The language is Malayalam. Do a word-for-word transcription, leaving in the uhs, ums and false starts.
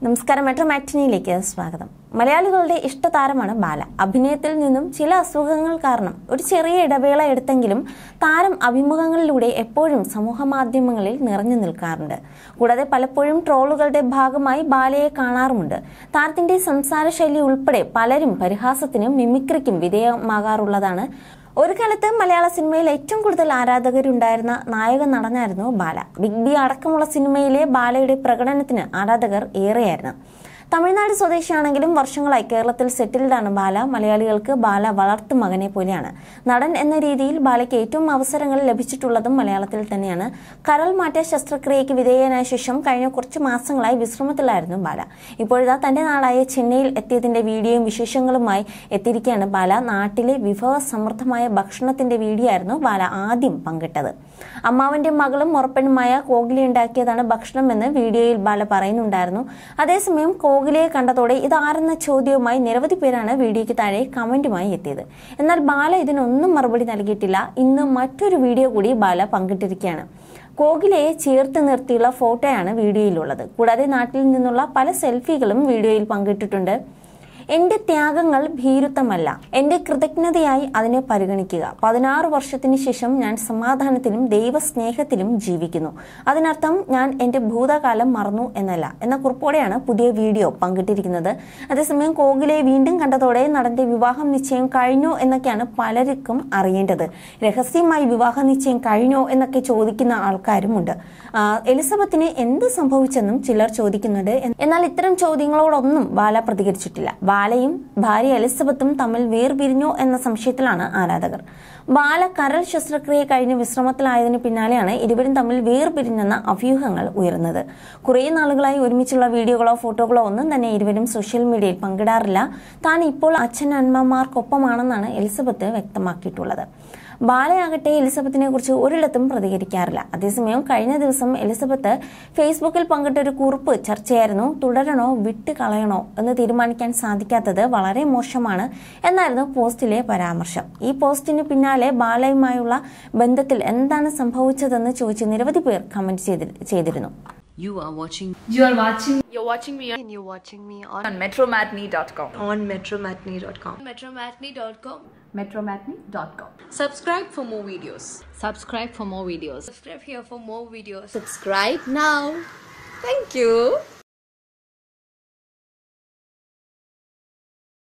നമസ്കാരം, മെട്രോ മാറ്റിനിയിലേക്ക് സ്വാഗതം. മലയാളികളുടെ ഇഷ്ടതാരമാണ് ബാല. അഭിനയത്തിൽ നിന്നും ചില അസുഖങ്ങൾ കാരണം ഒരു ചെറിയ ഇടവേള എടുത്തെങ്കിലും താരം അഭിമുഖങ്ങളിലൂടെ എപ്പോഴും സമൂഹ മാധ്യമങ്ങളിൽ നിറഞ്ഞു നിൽക്കാറുണ്ട്. കൂടാതെ പലപ്പോഴും ട്രോളുകളുടെ ഭാഗമായി ബാലയെ കാണാറുമുണ്ട്. താരത്തിന്റെ സംസാര ശൈലി ഉൾപ്പെടെ പലരും പരിഹാസത്തിനും മിമിക്രിക്കും വിധേയമാകാറുള്ളതാണ്. ഒരു കാലത്ത് മലയാള സിനിമയിൽ ഏറ്റവും കൂടുതൽ ആരാധകരുണ്ടായിരുന്ന നായക നടനായിരുന്നു ബാല. ബിഗ് ബി അടക്കമുള്ള സിനിമയിലെ ബാലയുടെ പ്രകടനത്തിന് ആരാധകർ ഏറെയായിരുന്നു. തമിഴ്നാട് സ്വദേശിയാണെങ്കിലും വർഷങ്ങളായി കേരളത്തിൽ സെറ്റിൽഡാണ് ബാല. മലയാളികൾക്ക് ബാല വളർത്തു മകനെ പോലെയാണ്. നടൻ എന്ന രീതിയിൽ ബാലയ്ക്ക് ഏറ്റവും അവസരങ്ങൾ ലഭിച്ചിട്ടുള്ളതും മലയാളത്തിൽ തന്നെയാണ്. കരൾ മാറ്റ ശസ്ത്രക്രിയയ്ക്ക് വിധേയനായ ശേഷം കഴിഞ്ഞ കുറച്ച് മാസങ്ങളായി വിശ്രമത്തിലായിരുന്നു ബാല. ഇപ്പോഴിതാ തന്റെ നാടായ ചെന്നൈയിൽ എത്തിയതിന്റെ വീഡിയോയും വിശേഷങ്ങളുമായി എത്തിയിരിക്കുകയാണ് ബാല. നാട്ടിലെ വിഭവ സമൃദ്ധമായ ഭക്ഷണത്തിന്റെ വീഡിയോ ആയിരുന്നു ബാല ആദ്യം പങ്കിട്ടത്. അമ്മാവന്റെ മകളും മുറപ്പനുമായ കോഹ്ലി ഉണ്ടാക്കിയതാണ് ഭക്ഷണമെന്ന് വീഡിയോയിൽ ബാല പറയുന്നുണ്ടായിരുന്നു. അതേസമയം കോഹ്ലിയെ കണ്ടതോടെ ഇതാരെന്ന ചോദ്യവുമായി നിരവധി പേരാണ് വീഡിയോയ്ക്ക് താഴെ കമന്റുമായി എത്തിയത്. എന്നാൽ ബാല ഇതിനൊന്നും മറുപടി നൽകിയിട്ടില്ല. ഇന്ന് മറ്റൊരു വീഡിയോ കൂടി ബാല പങ്കിട്ടിരിക്കുകയാണ്. കോഹ്ലിയെ ചേർത്ത് നിർത്തിയുള്ള ഫോട്ടോയാണ് വീഡിയോയിലുള്ളത്. കൂടാതെ നാട്ടിൽ നിന്നുള്ള പല സെൽഫികളും വീഡിയോയിൽ പങ്കിട്ടിട്ടുണ്ട്. എന്റെ ത്യാഗങ്ങൾ ഭീരുത്വമല്ല, എന്റെ കൃതജ്ഞതയായി അതിനെ പരിഗണിക്കുക. പതിനാറ് വർഷത്തിന് ശേഷം ഞാൻ സമാധാനത്തിലും ദൈവസ്നേഹത്തിലും ജീവിക്കുന്നു. അതിനർത്ഥം ഞാൻ എന്റെ ഭൂതകാലം മറന്നു എന്നല്ല എന്ന കുറിപ്പോടെയാണ് പുതിയ വീഡിയോ പങ്കിട്ടിരിക്കുന്നത്. അതേസമയം കോഹ്ലിയെ വീണ്ടും കണ്ടതോടെ നടന്റെ വിവാഹം നിശ്ചയം കഴിഞ്ഞോ എന്നൊക്കെയാണ് പലർക്കും അറിയേണ്ടത്. രഹസ്യമായി വിവാഹ നിശ്ചയം കഴിഞ്ഞോ എന്നൊക്കെ ചോദിക്കുന്ന ആൾക്കാരുമുണ്ട്. എലിസബത്തിന് എന്ത് സംഭവിച്ചെന്നും ചിലർ ചോദിക്കുന്നുണ്ട്. എന്നാൽ ഇത്തരം ചോദ്യങ്ങളോടൊന്നും ബാല പ്രതികരിച്ചിട്ടില്ല. ബാലയും ഭാര്യ എലിസബത്തും തമ്മിൽ വേർപിരിഞ്ഞോ എന്ന സംശയത്തിലാണ് ആരാധകർ. ബാല കരൾ ശസ്ത്രക്രിയ കഴിഞ്ഞ് വിശ്രമത്തിലായതിനു പിന്നാലെയാണ് ഇരുവരും തമ്മിൽ വേർപിരിഞ്ഞെന്ന അഭ്യൂഹങ്ങൾ ഉയർന്നത്. കുറേ നാളുകളായി ഒരുമിച്ചുള്ള വീഡിയോകളോ ഫോട്ടോകളോ ഒന്നും തന്നെ ഇരുവരും സോഷ്യൽ മീഡിയയിൽ പങ്കിടാറില്ല. താൻ ഇപ്പോൾ അച്ഛനമ്മമാർക്കൊപ്പമാണെന്നാണ് എലിസബത്ത് വ്യക്തമാക്കിയിട്ടുള്ളത്. ബാലയാകട്ടെ എലിസബത്തിനെ കുറിച്ച് ഒരിടത്തും പ്രതികരിക്കാറില്ല. അതേസമയം കഴിഞ്ഞ ദിവസം എലിസബത്ത് ഫേസ്ബുക്കിൽ പങ്കിട്ട ഒരു കുറിപ്പ് ചർച്ചയായിരുന്നു. തുടരണോ വിട്ട് കളയണോ എന്ന് തീരുമാനിക്കാൻ സാധിക്കാത്തത് വളരെ മോശമാണ് എന്നായിരുന്നു പോസ്റ്റിലെ പരാമർശം. ഈ പോസ്റ്റിന് പിന്നാലെ ബാലയുമായുള്ള ബന്ധത്തിൽ എന്താണ് സംഭവിച്ചതെന്ന് ചോദിച്ച് നിരവധി പേർ കമന്റ് ചെയ്തിരുന്നു. You are watching. You are watching. You're watching me. And you're watching me on, on metro matinee dot com. On metro matinee dot com. metro matinee dot com. metro matinee dot com. Subscribe for more videos. Subscribe for more videos. Subscribe here for more videos. Subscribe now. Thank you.